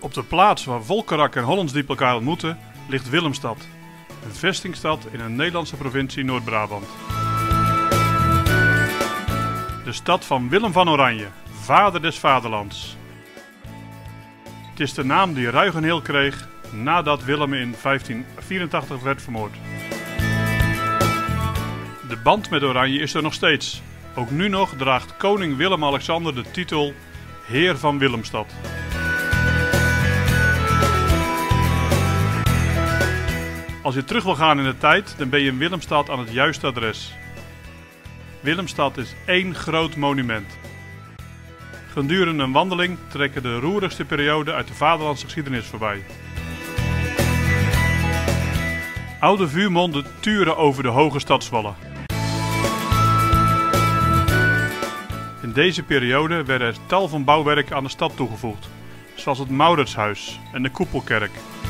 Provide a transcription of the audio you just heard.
Op de plaats waar Volkerak en Hollandsdiep elkaar ontmoeten ligt Willemstad, een vestingstad in een Nederlandse provincie Noord-Brabant. De stad van Willem van Oranje, vader des vaderlands. Het is de naam die Ruigenheel kreeg nadat Willem in 1584 werd vermoord. De band met Oranje is er nog steeds. Ook nu nog draagt koning Willem-Alexander de titel Heer van Willemstad. Als je terug wil gaan in de tijd, dan ben je in Willemstad aan het juiste adres. Willemstad is één groot monument. Gedurende een wandeling trekken de roerigste perioden uit de vaderlandse geschiedenis voorbij. Oude vuurmonden turen over de hoge stadswallen. In deze periode werden er tal van bouwwerken aan de stad toegevoegd, zoals het Mauritshuis en de Koepelkerk.